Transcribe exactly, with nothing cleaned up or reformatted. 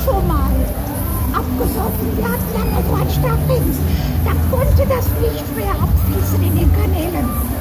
schon mal abgesoffen. Wir hatten ja mal so einen Starkregen. Da konnte das nicht mehr abfließen in den Kanälen.